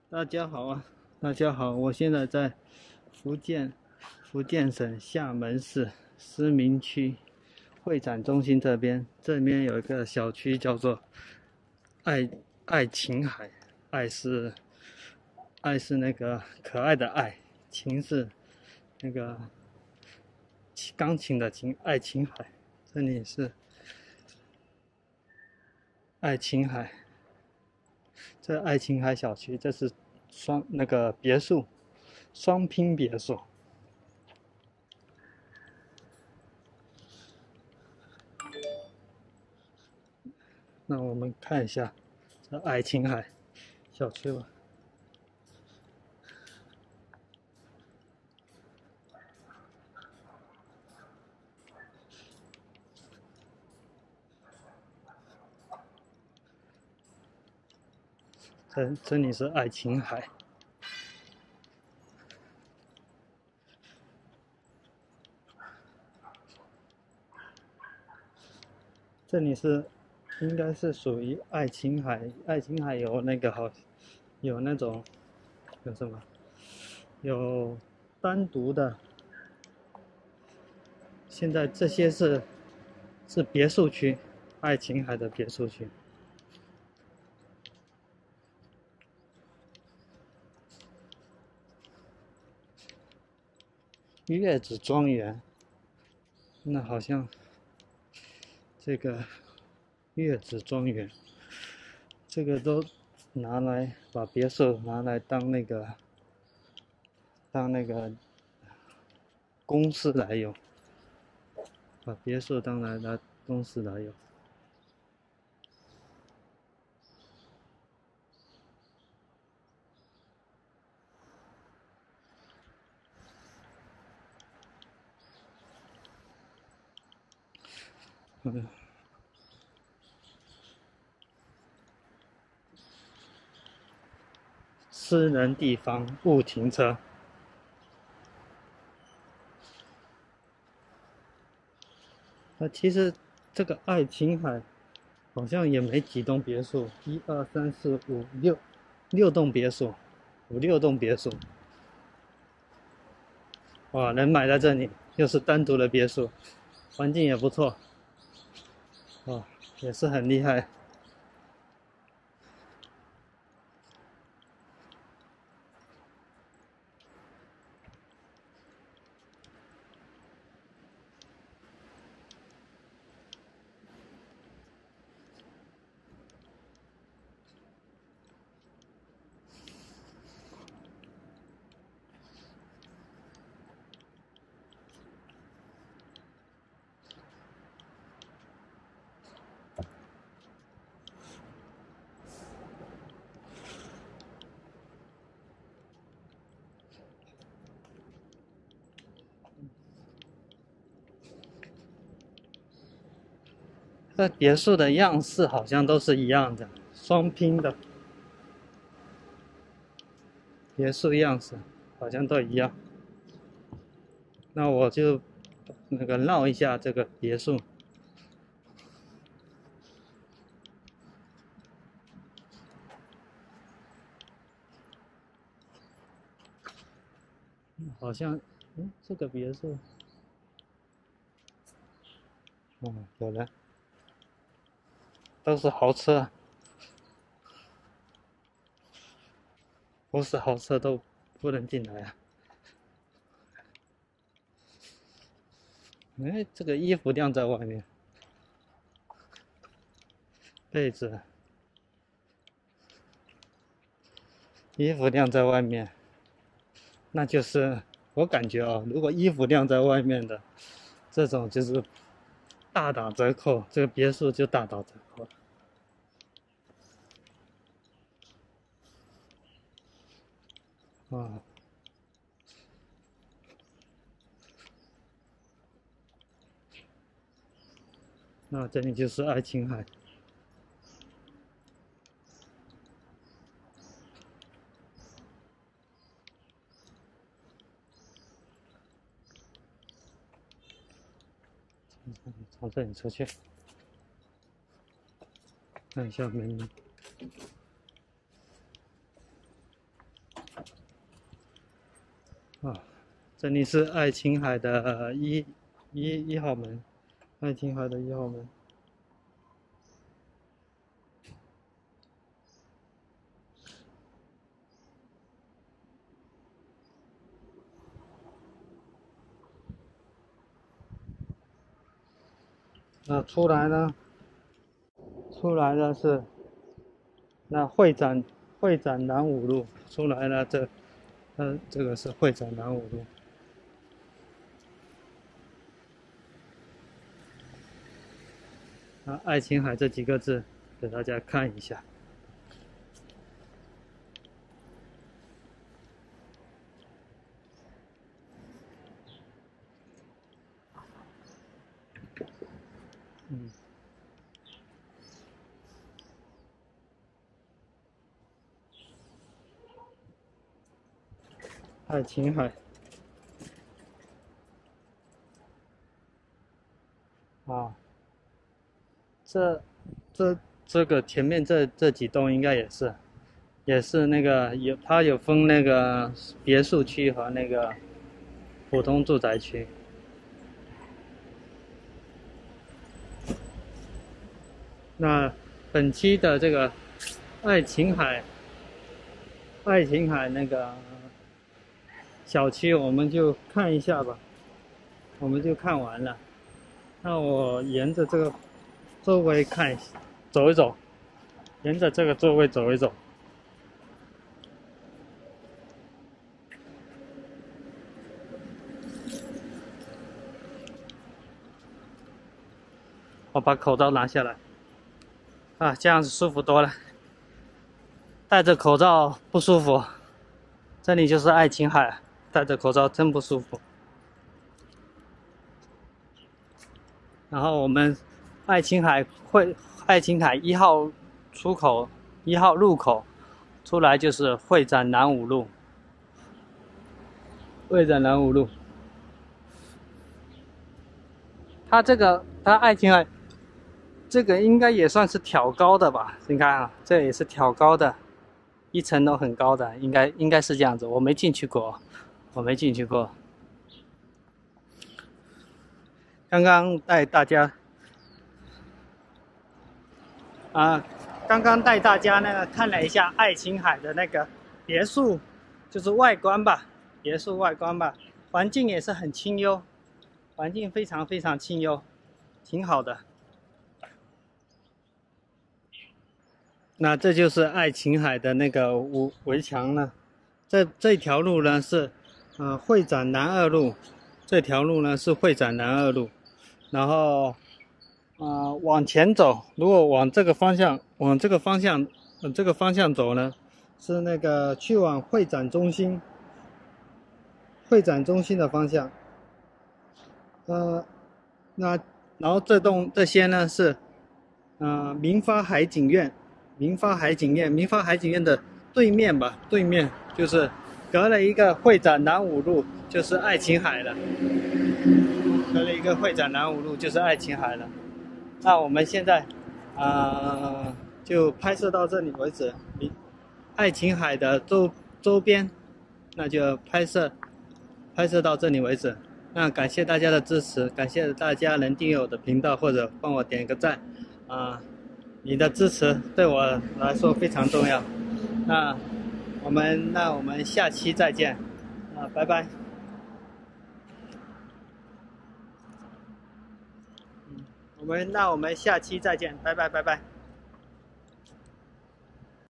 大家好啊，大家好，我现在在福建省厦门市思明区会展中心这边有一个小区叫做爱琴海，爱是那个可爱的爱，琴是那个钢琴的琴，爱琴海，这里是爱琴海。这爱琴海小区，这是那个别墅，双拼别墅。那我们看一下这爱琴海小区吧。这里是爱琴海。这里应该是属于爱琴海，爱琴海有那个有那种有什么？有单独的，现在这些是别墅区，爱琴海的别墅区。月子庄园，那好像这个月子庄园，这个都拿来把别墅拿来当那个公司来用，把别墅当来公司来用。私人地方勿停车。其实这个爱琴海好像也没几栋别墅，1、2、3、4、5、6栋别墅，5、6栋别墅。哇，能买在这里，又是单独的别墅，环境也不错，哇，也是很厉害。这别墅的样式好像都是一样的，双拼的别墅样式好像都一样。那我就那个绕一下这个别墅。好像，这个别墅，有人，都是豪车，不是豪车都不能进来啊。这个衣服晾在外面，被子，衣服晾在外面，那就是我感觉啊，如果衣服晾在外面的，这种就是大打折扣，这个别墅就大打折扣。啊，那这里就是爱琴海。从这里出去，看一下门。 啊，这里是爱琴海的一号门，爱琴海的1号门。那出来呢是那会展南五路出来了，这个是会展南五路。啊，爱琴海这几个字给大家看一下。爱琴海啊，这个前面这几栋应该也是那个它有分那个别墅区和那个普通住宅区。那本期的这个爱琴海那个小区我们就看一下吧，我们就看完了。那我沿着这个周围走一走，沿着这个周围走一走。我把口罩拿下来，啊，这样子舒服多了。戴着口罩不舒服，这里就是爱琴海，戴着口罩真不舒服。然后我们爱琴海1号出口1号入口出来就是会展南五路，它爱琴海这个应该也算是挑高的吧？你看啊，这也是挑高的，1层都很高的，应该是这样子。我没进去过。刚刚带大家那个看了一下爱琴海的那个别墅，就是外观吧，环境也是很清幽，环境非常非常清幽，挺好的。那这就是爱琴海的那个围墙了。这条路呢是会展南2路，这条路呢是会展南2路。然后往前走，如果往这个方向走呢，是那个去往会展中心的方向。那然后这些呢是明发海景苑的对面吧，就是隔了一个会展南五路，就是爱琴海了。那我们现在就拍摄到这里为止。爱琴海的周边，那就拍摄到这里为止。那感谢大家的支持，感谢大家能订阅我的频道或者帮我点个赞你的支持对我来说非常重要。那我们下期再见拜拜。我们下期再见，拜拜。